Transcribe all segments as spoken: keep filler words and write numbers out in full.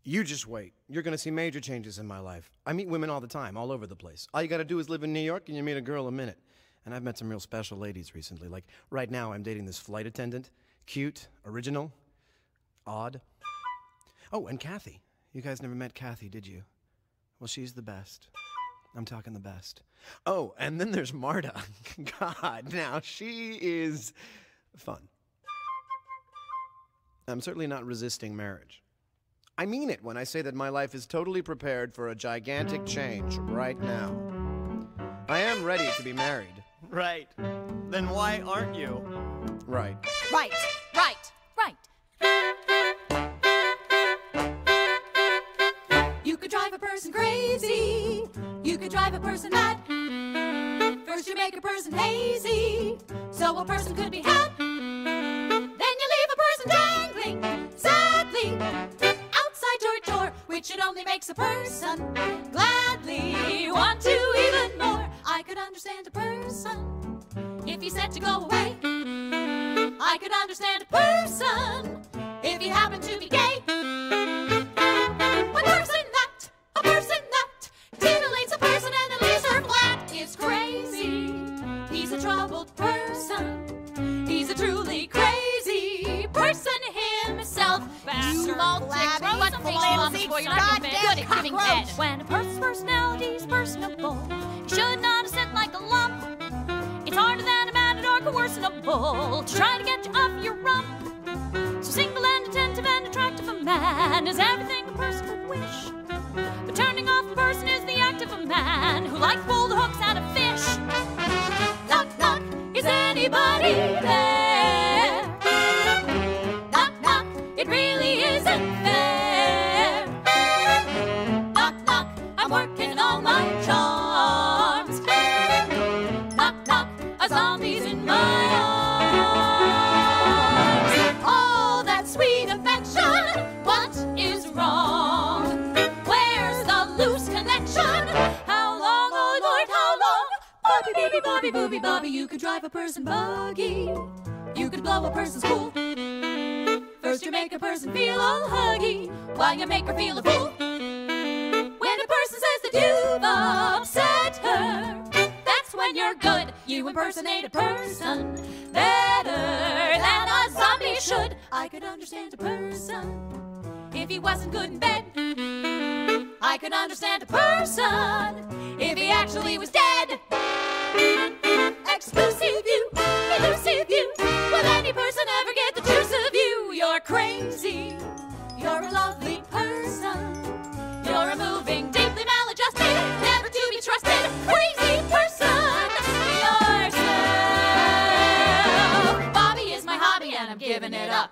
You just wait. You're gonna see major changes in my life. I meet women all the time, all over the place. All you gotta do is live in New York and you meet a girl a minute. And I've met some real special ladies recently. Like, right now I'm dating this flight attendant. Cute, original, odd. Oh, and Kathy. You guys never met Kathy, did you? Well, she's the best. I'm talking the best. Oh, and then there's Marta. God, now she is fun. I'm certainly not resisting marriage. I mean it when I say that my life is totally prepared for a gigantic change right now. I am ready to be married. Right. Then why aren't you? Right. Right, right, right. You could drive a person crazy. You could drive a person mad. First you make a person hazy, so a person could be had. Then you leave a person dangling, sadly, outside your door, which it only makes a person gladly want to even more. I could understand a person if he said to go away. I could understand a person if he happened to be gay. A person that, a person that titillates a person and then leaves her flat is crazy. He's a troubled person. He's a truly crazy person himself. You multi but flimsy, you're not good at giving head. When a person's personality is personable, you should not sit like a lump. It's harder than a matador coercible to try to get you off your rump. So single and attentive and attractive a man is everything a person could wish. But turning off a person is the act of a man who likes to pull the hooks out of fish. Knock, knock, is anybody there? Knock, knock, it really isn't fair. Knock, knock, I'm working all my charms. Knock, knock, a zombie's in my arms. All that sweet affection, what is wrong? Where's the loose connection? How long, oh Lord, how long? Bobby, baby, Bobby, booby, Bobby, you could drive a person buggy. You could blow a person's cool. First you make a person feel all huggy, while you make her feel a fool. When a person says that you've upset her, that's when you're good. You impersonate a person better than a zombie should. I could understand a person if he wasn't good in bed. I could understand a person if he actually was dead. Exclusive you, elusive you, will any person ever get the juice of you? You're crazy, you're a lovely person. You're a moving, deeply maladjusted, never to be trusted, crazy person yourself. Bobby is my hobby and I'm giving it up.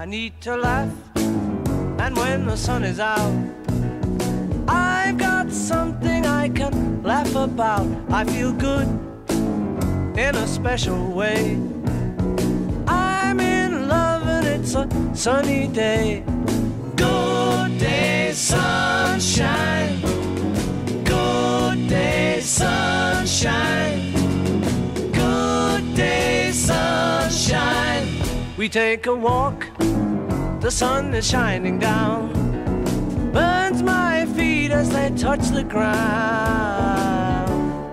I need to laugh, and when the sun is out, I've got something I can laugh about. I feel good in a special way. I'm in love and it's a sunny day. Good day, sunshine. Good day, sunshine. Good day, sunshine. We take a walk, the sun is shining down, burns my feet as they touch the ground.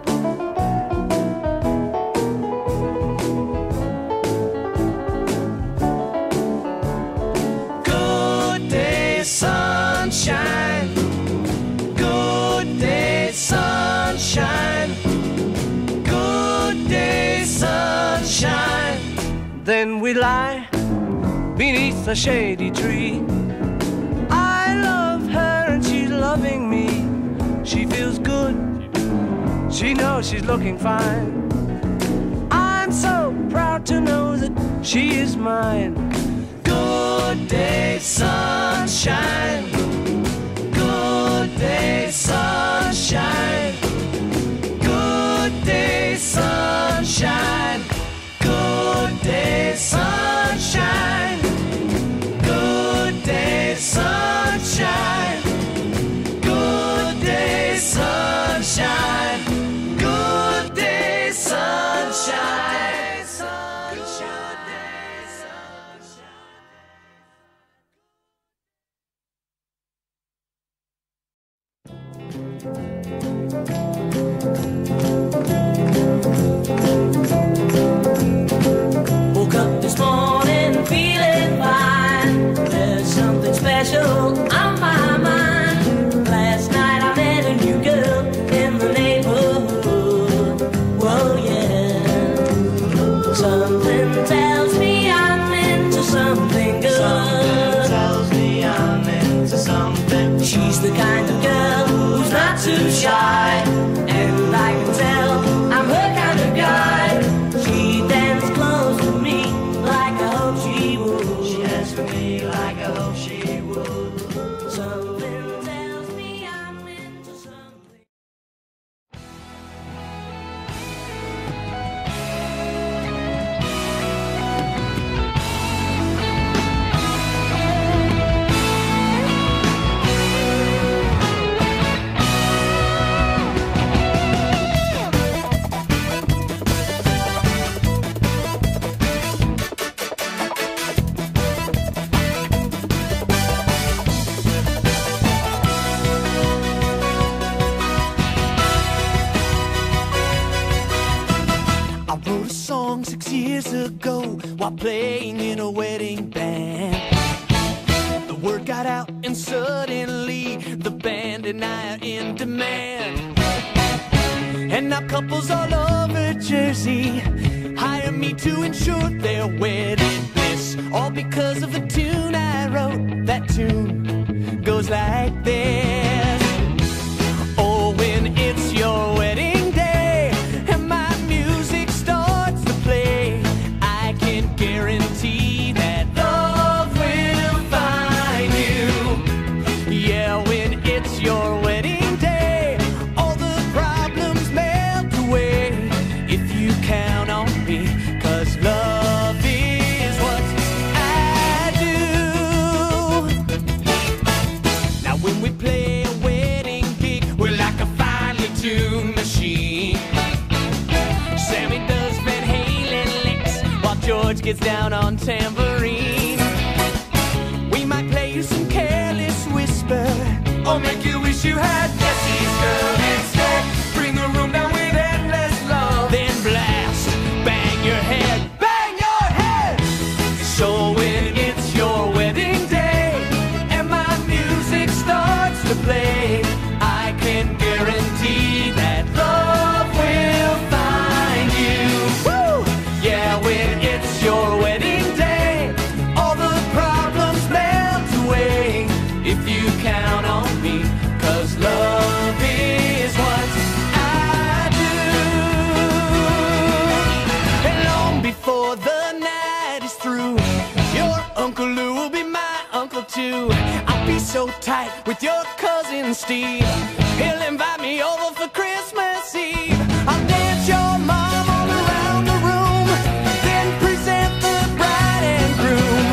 Good day, sunshine. Good day, sunshine. Good day, sunshine. Then we lie beneath a shady tree. I love her and she's loving me. She feels good, she knows she's looking fine. I'm so proud to know that she is mine. Good day, sunshine. Good day, sunshine. Good day, sunshine. Good day, sunshine. Good day, sunshine. Good day, sunshine. Good day, sunshine. Good day, sunshine. Woke up this morning feeling fine. There's something special on my mind. Last night I met a new girl in the neighborhood. Whoa, yeah. Something tells me I'm into something good. Something tells me I'm into something. She's the kind of girl who's not too shy, and I can tell I'm her kind of guy. She danced close to me like I hope she would. She danced for me like I hope she would. Something tells me I'm into something. I wrote a song six years ago while playing in a wedding band. The word got out and suddenly the band and I are in demand. And now couples all over Jersey hire me to ensure their wedding bliss. All because of the tune I wrote. That tune goes like this. Oh, when it's your wedding day and my music starts to play, I can guarantee that love will find you. Yeah, when it's your wedding day, all the problems melt away if you count on me, 'cause love is what I do. Now when we play a wedding gig, we're like a finely tuned machine. Sammy does Van Halen licks while George gets down on tambourine. We might play you some Careless Whisper or make you wish you had Jesse's Girl instead. Bring the room down with endless love, then blast, bang your head, bang your head. So when it's your wedding day and my music starts to play, I can guarantee that love will find you. Woo! Yeah, when it's your wedding day, all the problems melt away if you count on me, 'cause love is tight with your cousin Steve. He'll invite me over for Christmas Eve. I'll dance your mom all around the room, then present the bride and groom.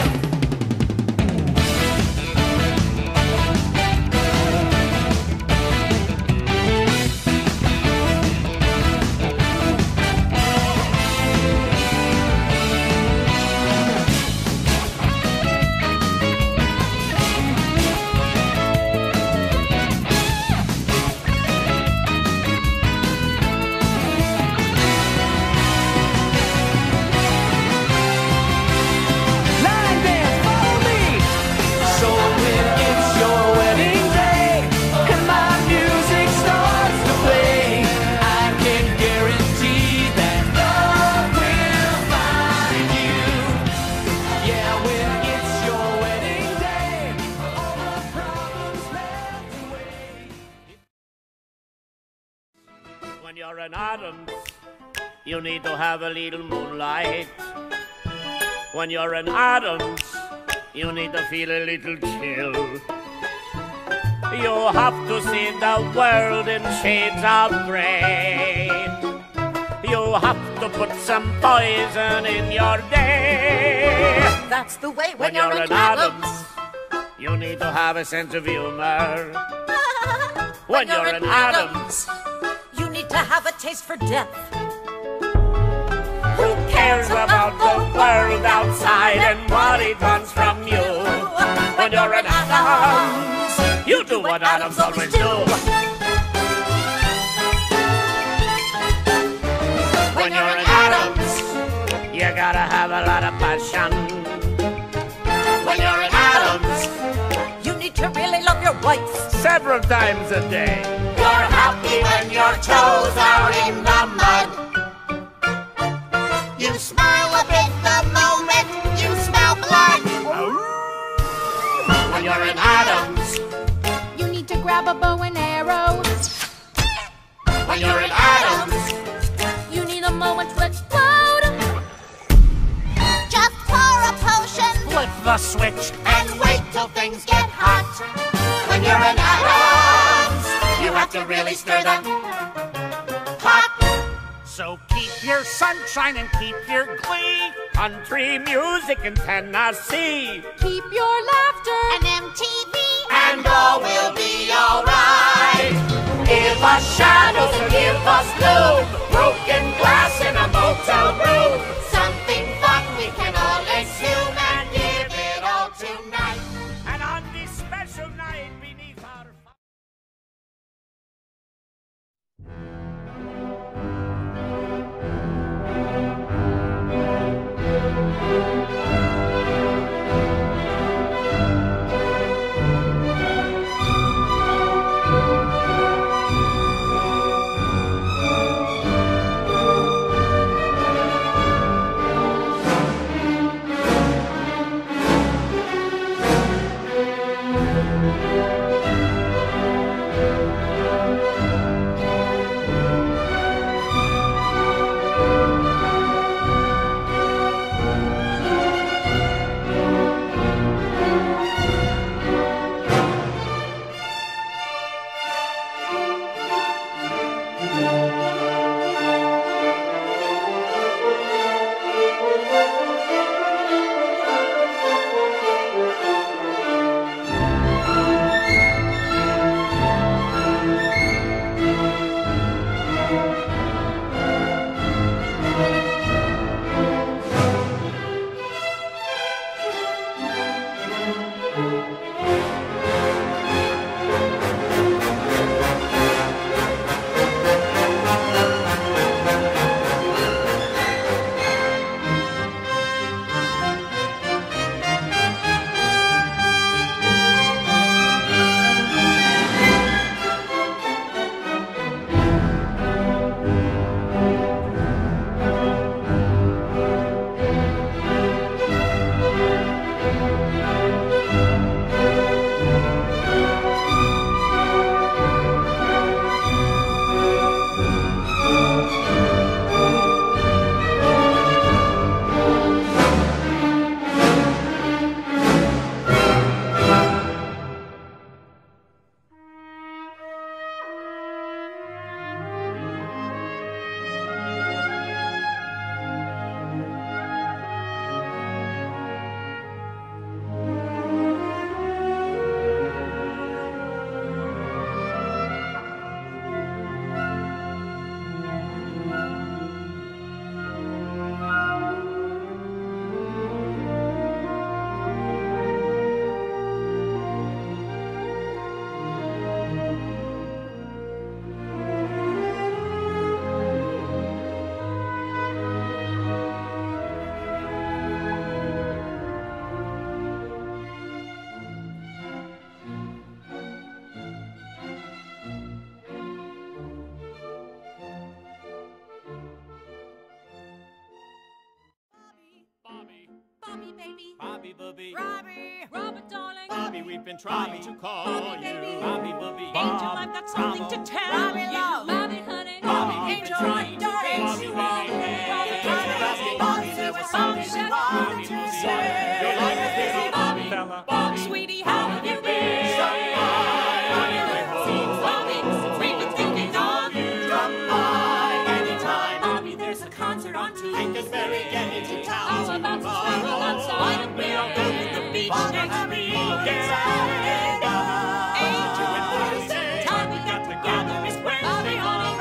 When you're an Adams, you need to have a little moonlight. When you're an Adams, you need to feel a little chill. You have to see the world in shades of gray. You have to put some poison in your day. That's the way when, When you're, you're an an Adams. Adams, you need to have a sense of humor. When, When you're an Adams, you need to have a taste for death. who cares about the world outside and what it wants from you? When you're an Adams, you do what Adams always do. When you're an Adams, you gotta have a lot of passion. When you're an Adams, You need to really love your wife. several times a day. You're happy when your toes are in the mud. You smile a bit the moment you smell blood. When you're an Adams, You need to grab a bow and arrow. when you're an Adams, You need a moment to explode. Just pour a potion flip the switch. and wait till things get hot. When you're an Adams, You have to really stir the pot. So keep your sunshine and keep your glee. Country music in Tennessee. Keep your laughter. And M T V. And all will be alright. Give us shadows and give us gloom. Broken glass in a motel room. Something fun we can all assume and give it all tonight. And on this special night beneath our baby. Bobby Booby. Robbie. Robert, darling. Bobby, we've been trying to call Bobby, you. baby. Bobby Booby. Angel, I've got something to tell Bobby, you. love. Bobby, honey. Bobby, we've been Angel, trying to darling. call you. Bobby, Bobby, Bobby, Bobby, there was something Bobby, you wanted to say. Your life is busy, Bobby. Fella. Bobby. Sweetie, how have you been? Stop by on your way home. Bobby, we've been thinking of you. Drop by anytime. Bobby, there's a concert on Take us Tuesday. very getting to town How about some sparkle outside? Why don't we all go to the beach Bobby, next happy week? weekend. Angel, You and Thursday. time we got together is Wednesday, honey.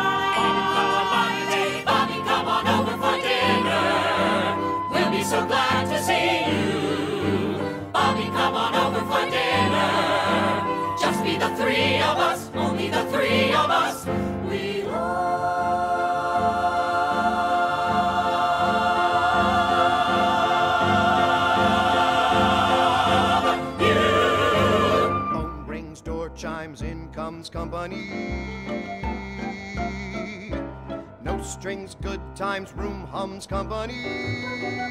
Bobby, Bobby, come on over for dinner. We'll be so glad to see you. Bobby, come on over for dinner. Just be the three of us, only the three of us. We love you. Phone rings, door chimes, in comes company. No strings, good times, room hums company.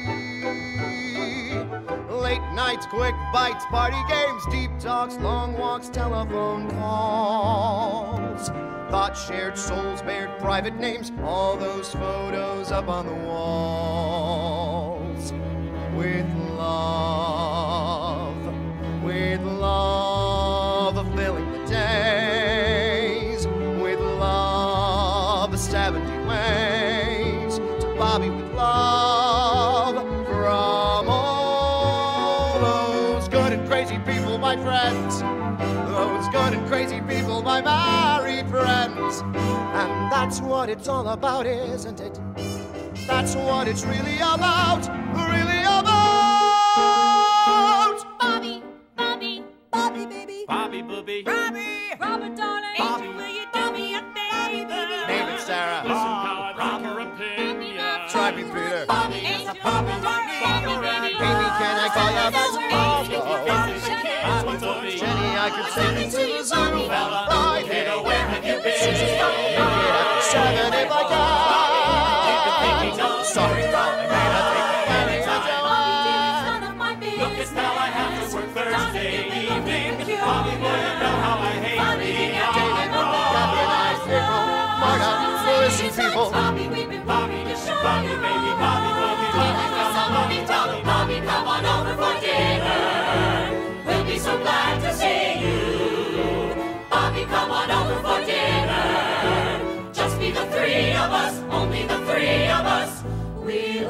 Late nights, quick bites, party games, deep talks, long walks, telephone calls. Thoughts shared, souls bared, private names, all those photos up on the walls. With love, with love, filling the days. With love, seventy ways. To Bobby with love from all those good and crazy people, my friends. Those good and crazy people, my married friends. And that's what it's all about, isn't it? That's what it's really about, really about. Bobby, Bobby, Bobby, baby. Bobby Booby. Robbie, Robert, darling. Bobby. Angel, will you do me a favor? Name it, Sarah. Listen how I like your opinion. Try me, Peter. Bobby is a Angel, Bobby, darling. Bobby, Baby, Baby, can I call you Miss That's what's on me. Jenny, I could take you to the zoo. Fella, Friday. Peter, where have you been? Make it after seven if I can. Sorry, darling, may I take advantage of your Look, it's now I have to work Thursday evening. Bobby, boy, you know how I hate being David, on Catherine, I, April, Marta, listen, people. Bobby, we've been Bobby, listen, Bobby, baby, Bobby, Bobby, Bobby, come on, Bobby, Bobby, Bobby, come on over for dinner. We'll be so glad to see you. Bobby, come on over for dinner. Just be the three of us, only the three of us. We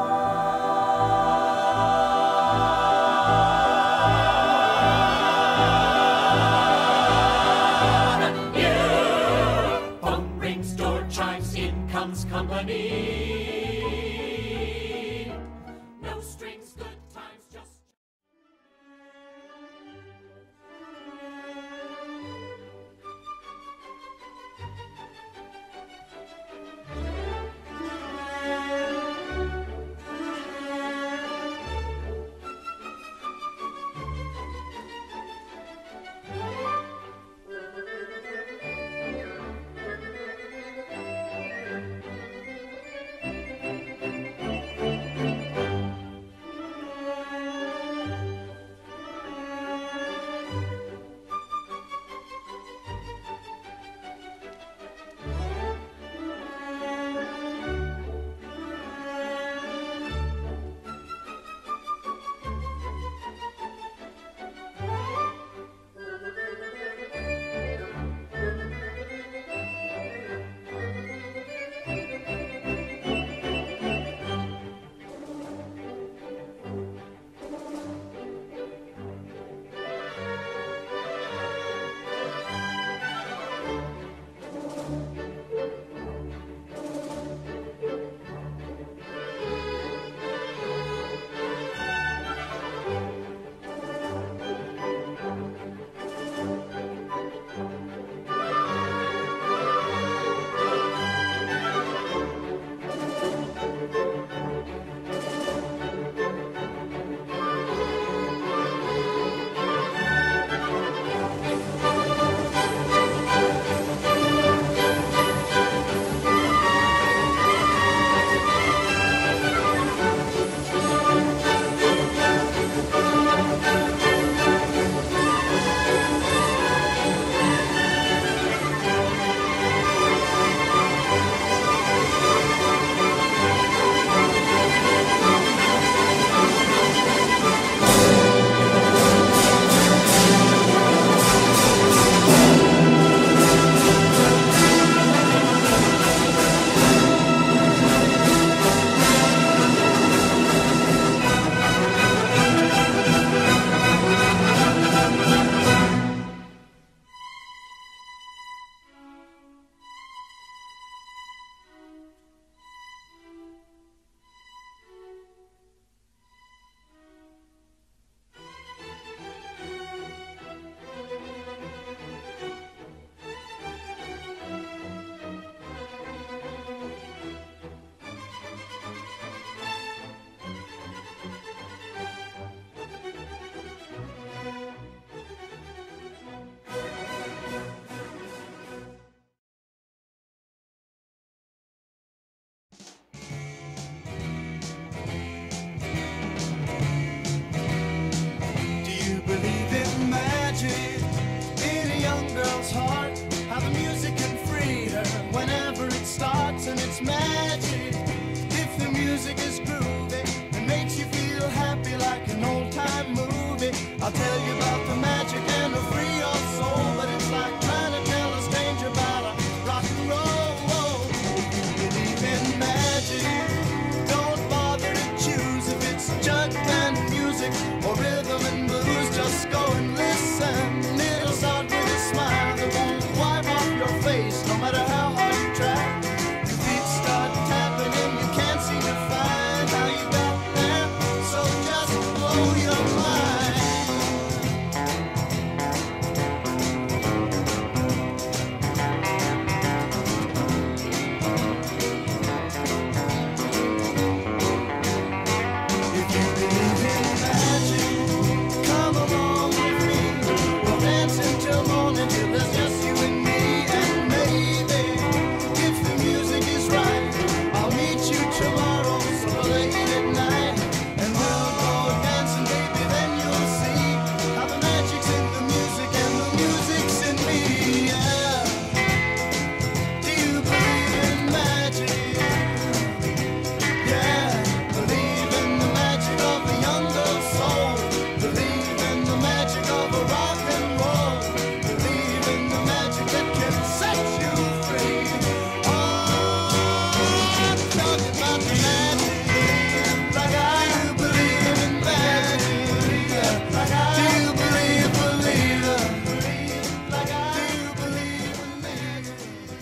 love you. Phone rings, door chimes, in comes company. No strings, good times, just. tomorrow, so late at night, and we'll go dancing, baby, then you'll see how the magic's in the music and the music's in me, yeah. Do you believe in magic? Yeah, believe in the magic of a young girl's soul. Believe in the magic of a rock and roll. Believe in the magic that can set you free. Oh, I'm talking about the magic. Like I do believe in magic. Like I do you believe, believe it. Like I do believe in magic.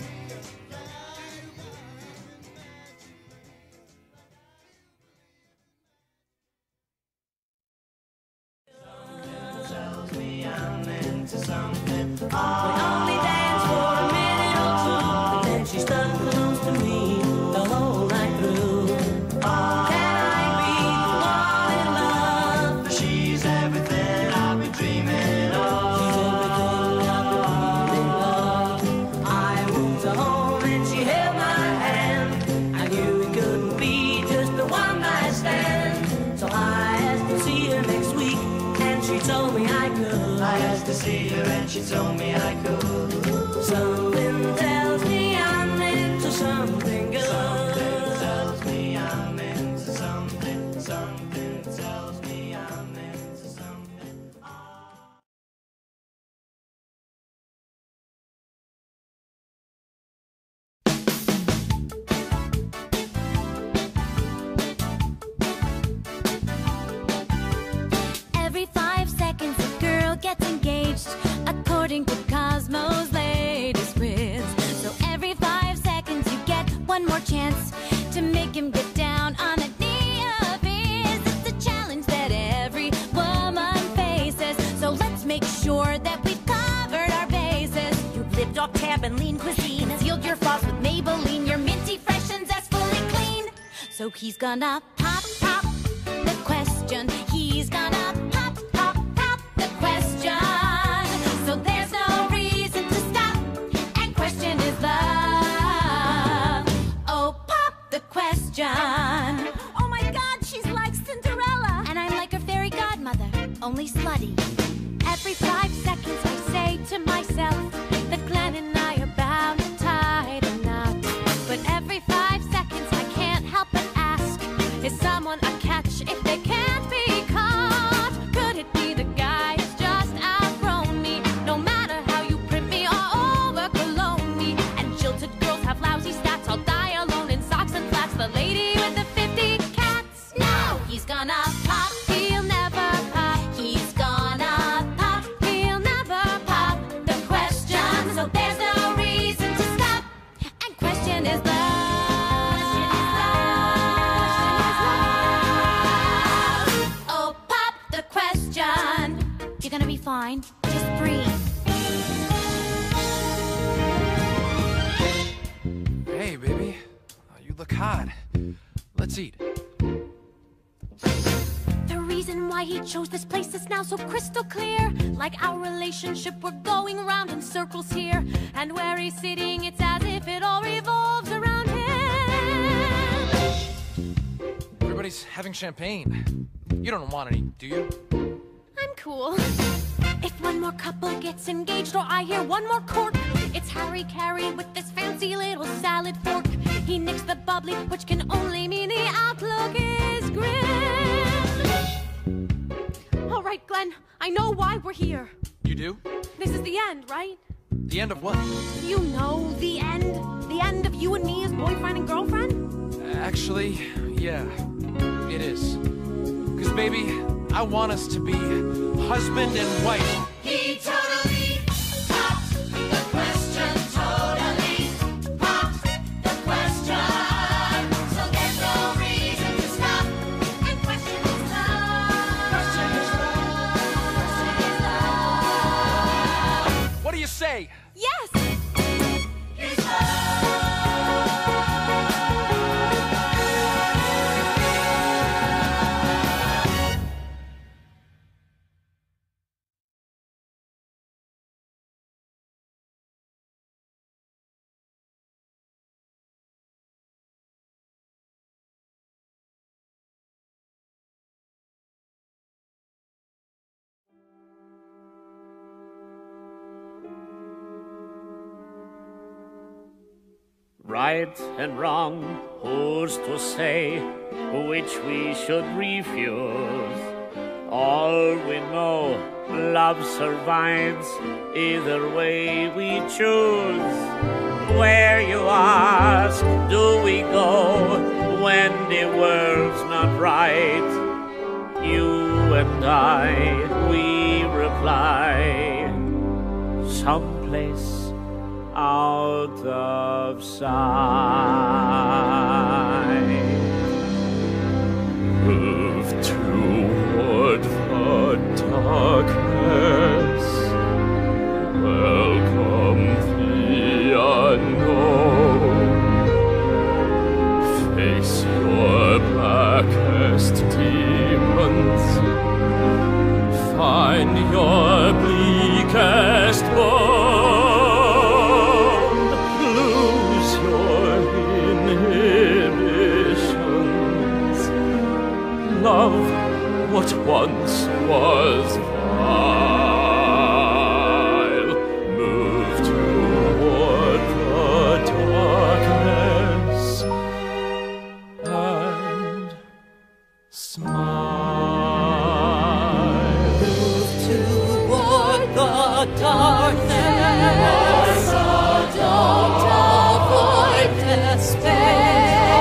Tells me I'm into something. We only dance for a minute or two, and then she stuck close to me the whole night through. Can I be the one in love? For she's everything I've been dreaming of. She's everything I've been dreaming of. I moved her home and she held my hand. I knew it couldn't be just a one night stand, so I asked to see her next week, and she told me I could. I asked to see her and she told me I could. Something tells me I'm into something good. Something tells me I'm into something. Something tells me I'm into something. Every five seconds a girl gets engaged, according to Cosmo's latest quiz. So every five seconds you get one more chance to make him get down on a knee of his. It's a challenge that every woman faces, so let's make sure that we've covered our bases. You've lived off tab and lean cuisine, sealed your floss with Maybelline, you're minty fresh and zestfully clean. So he's gonna pop, pop the question. He's gonna pop, pop, pop the question. So there's no reason to stop and question his love. Oh, pop the question. Oh my God, she's like Cinderella, and I'm like her fairy godmother, only slutty. Every five seconds I say to myself that Glenn and I are bound to tie the knot. But every five seconds I can't help but ask, is someone a catch if they can't be caught? Could it be the guy who's just outgrown me? No matter how you print me or over cologne me. And jilted girls have lousy stats, I'll die alone in socks and flats. The lady with the fifty cats? No! He's gonna pop, he'll never pop. He's gonna pop, he'll never pop the question. So there's no reason to stop and question his love. Oh, pop the question. You're gonna be fine. Just breathe. Hey, baby. Oh, you look hot. Let's eat. The reason why he chose this place is now so crystal clear. Like our relationship, we're going round in circles here. And where he's sitting, it's as if it all revolves around him. Everybody's having champagne. You don't want any, do you? I'm cool. If one more couple gets engaged or I hear one more cork, it's Harry Carey with this fancy little salad fork. He nicks the bubbly, which can only mean the outlook is grim. All right, Glenn, I know why we're here. You do? This is the end, right? The end of what? You know, the end. The end of you and me as boyfriend and girlfriend? Actually, yeah, it is. Because, baby, I want us to be husband and wife. He totally popped the question, totally popped the question. So there's no reason to stop and question his love. Question his love. Question his love. What do you say? Yes! right and wrong, who's to say which we should refuse? All we know, love survives either way we choose. Where, you ask, do we go when the world's not right? You and I, we reply, someplace out of sight. Move toward the darkness. Welcome the unknown. Face your blackest demons. Find your bleakest bone. Lose your inhibitions. Love what once was vile. Move toward the darkness and smile. Move toward the darkness. Don't avoid despair.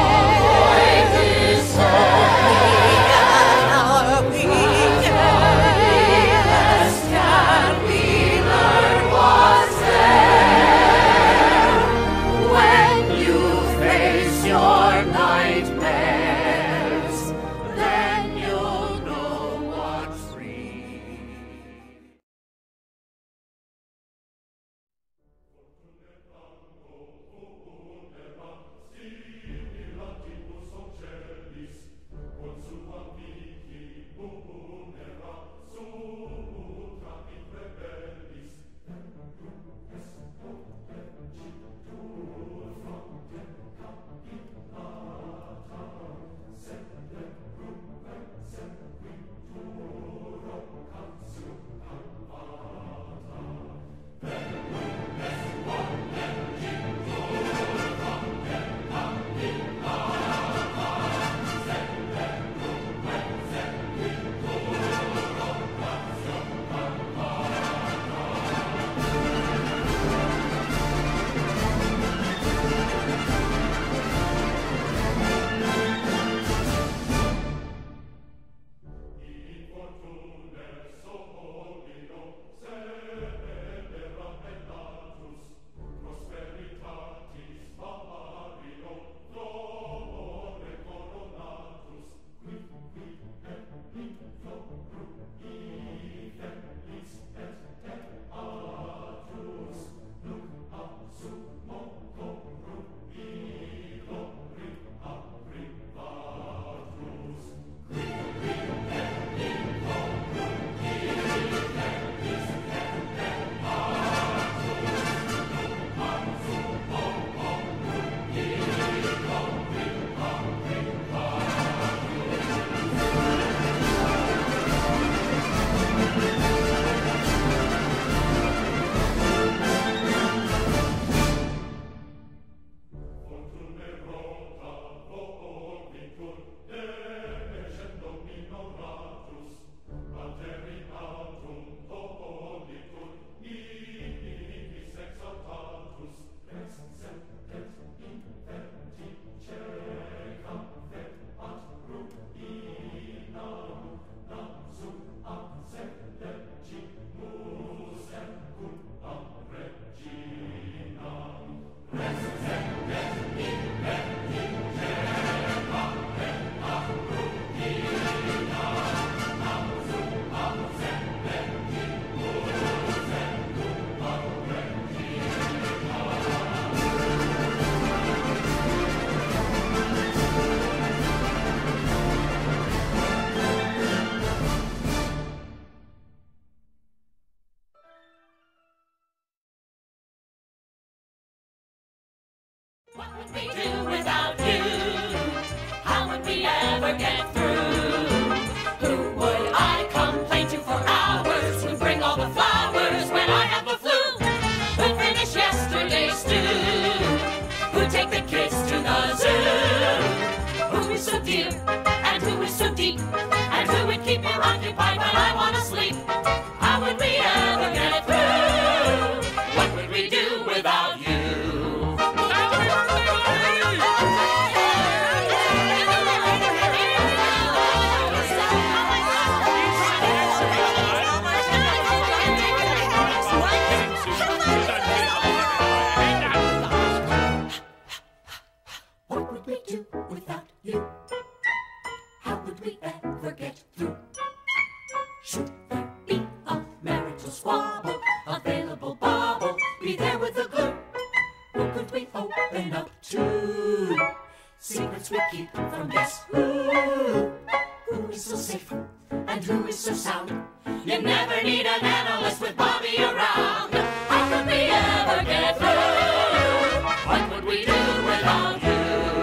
What would we do without you? How would we ever get through? Who would I complain to for hours? Who'd bring all the flowers when I have the flu? Who'd finish yesterday's stew? Who'd take the kids dear, and who is so deep, and who would keep me occupied when I want to sleep? How would we ever get through? What would we do without you? What would we do without you? How would we ever get through? Should there be a marital squabble, available bauble, be there with the glue? Who could we open up to? Secrets we keep from guess who? Who is so safe and who is so sound? You never need an analyst with Bobby around. How could we ever get through? What would we do without you?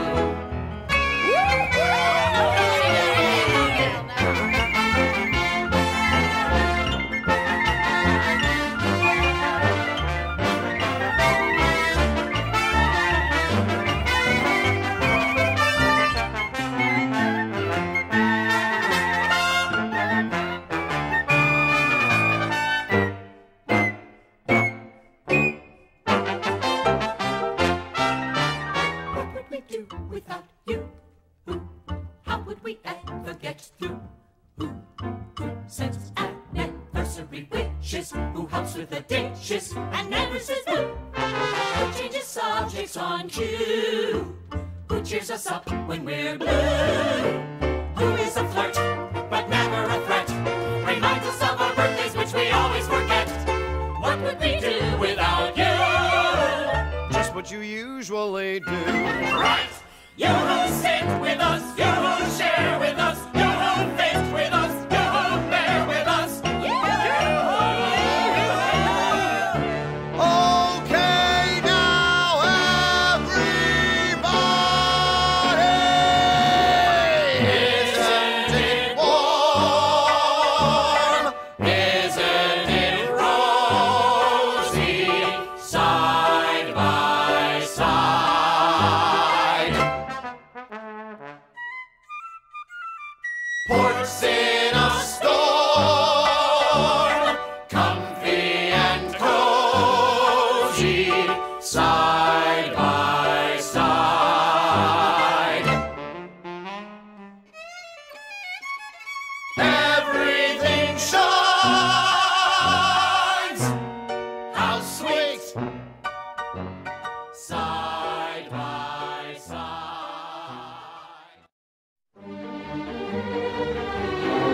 Without you, who? How would we ever get through? Who? Who sends anniversary wishes? Who helps with the dishes and never says boo? Who changes subjects on cue? Who cheers us up when we're blue? Who is a flirt, but never a threat? Reminds us of our birthdays, which we always forget. What would we do without you? Just what you usually do. Right! You who sit with us, you who share with us, you who think with us, you who bear with us. Okay, now everybody, isn't it warm? Isn't it rosy, side by side? Ports in a storm, comfy and cozy, side by side. Everything shines, how sweet, side by side.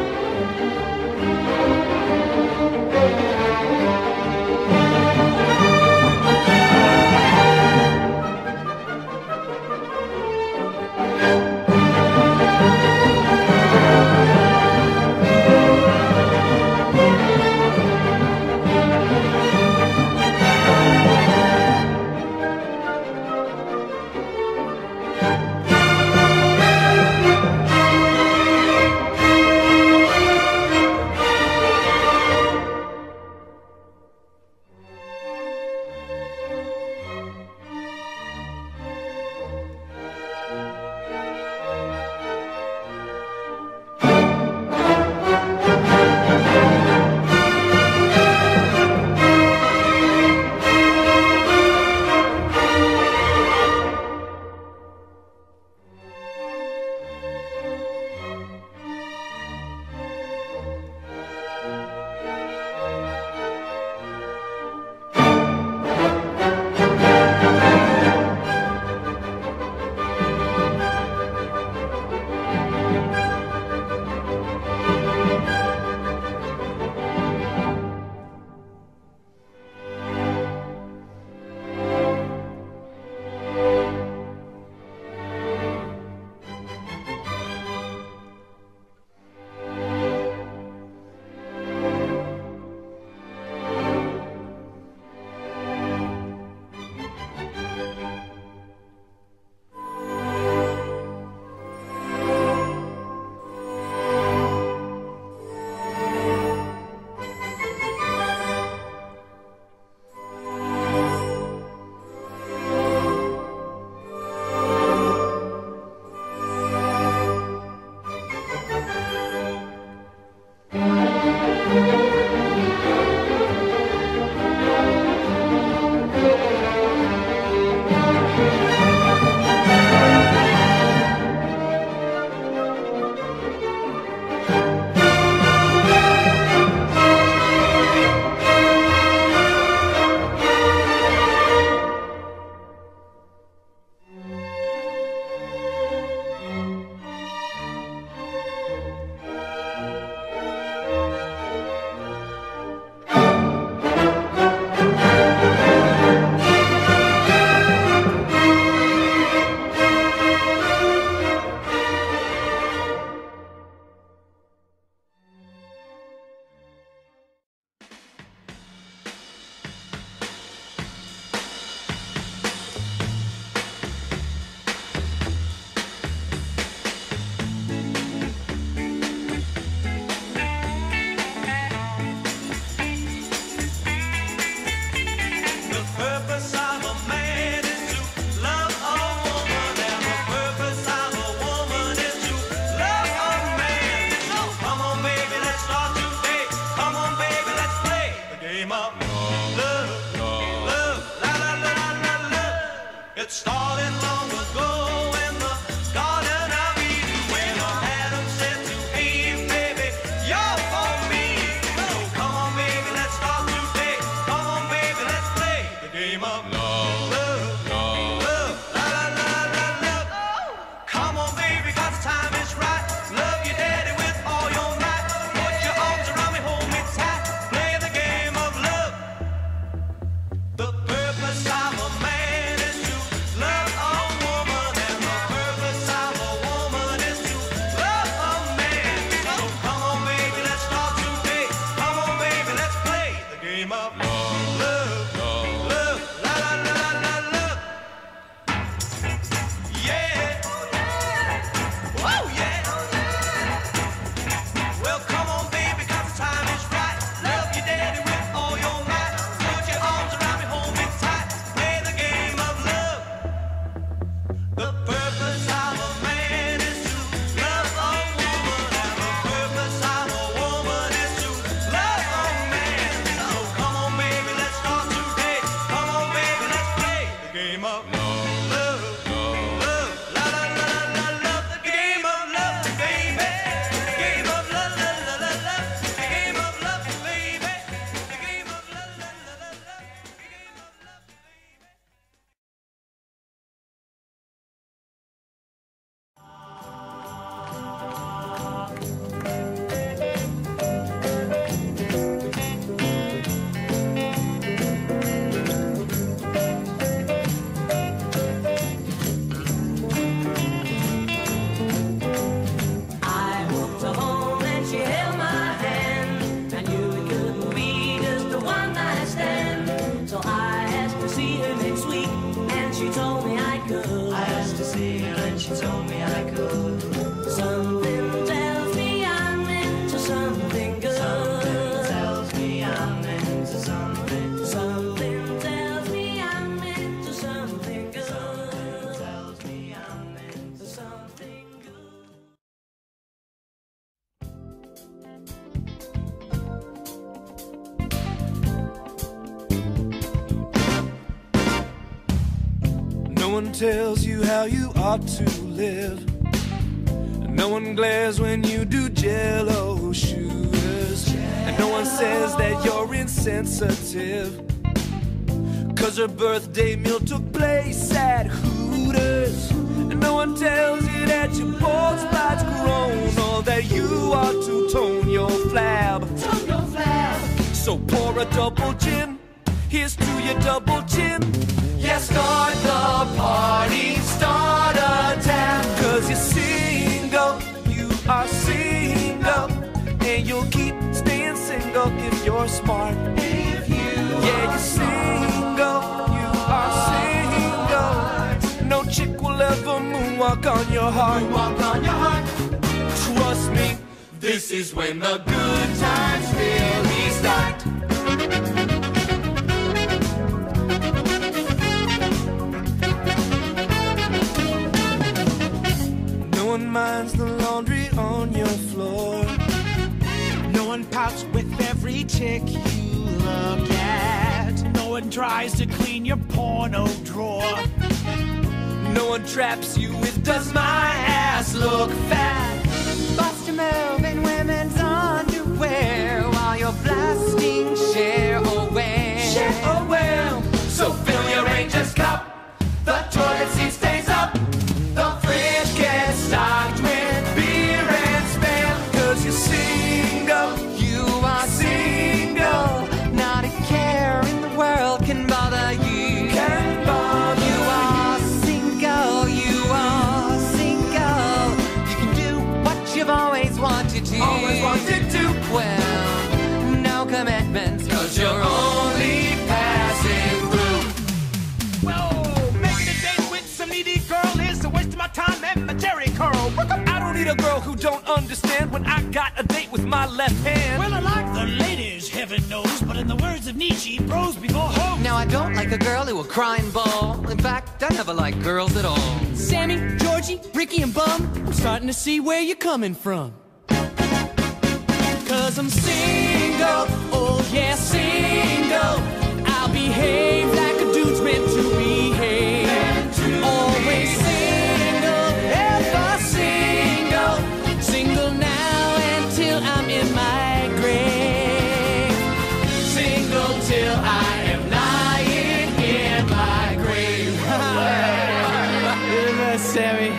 one tells you how you ought to live. No one glares when you do Jello shooters. And no one says that you're insensitive, 'cause her birthday meal took place at Hooters. And no one tells you that your bald spot's grown, or that you ought to tone your flab. Tone your flab. So pour a double gin, here's to your double chin. Yeah, start the party, start a tap. 'Cause you're single, you are single, and you'll keep staying single if you're smart. If you yeah, you're single, you are single. No chick will ever moonwalk on your heart. Moonwalk on your heart. Trust me, this is when the good times really start. No one minds the laundry on your floor. No one pouts with every chick you look at. No one tries to clean your porno drawer. No one traps you with, does my ass look fat? Bust a move in women's underwear while you're blasting Share Oh Well. Share Oh Well. So fill your Rangers cup, the toilet seat stays up, the fridge gets stocked with beer and spam. 'Cause you're single, You are single, not a care in the world can bother you. can bother You are single, you are single. You can do what you've always wanted to. always wanted to. Well, no commitments, 'cause you're only passing through. Whoa, making a date with some needy girl is a waste of my time and my Jerry curl. I don't need a girl who don't understand when I got a date with my left hand. Well, I like the ladies, heaven knows, but in the words of Nietzsche, bros before hoes. Now I don't like a girl who will cry and bawl. In fact, I never like girls at all. Sammy, Georgie, Ricky, and Bum, I'm starting to see where you're coming from. 'Cause I'm single, oh yeah, single. I'll behave like a dude's meant to behave. Always single, ever single. Single now until I'm in my grave. Single till I am lying in my grave. Isn't that Sammy?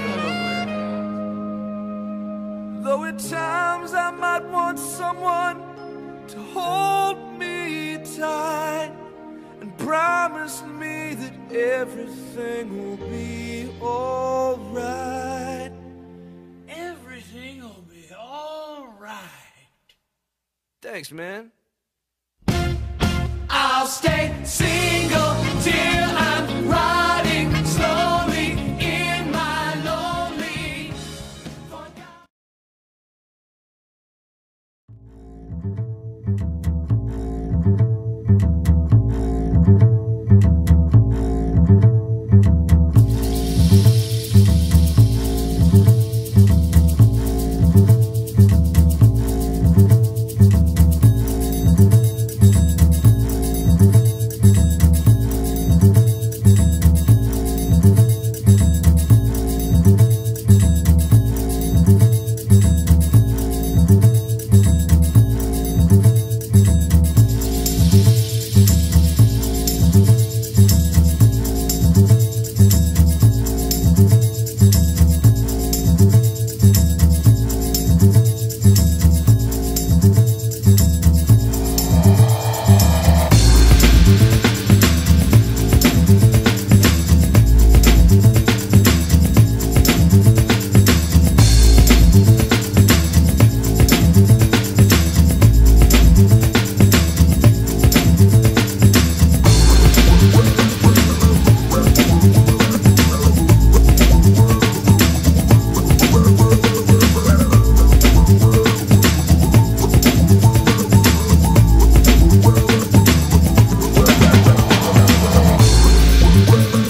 Though at times I might want someone to hold me tight and promise me that everything will be alright. Everything will be alright. Thanks, man. I'll stay single till I'm riding slowly in my lonely.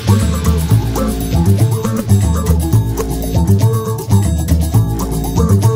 Work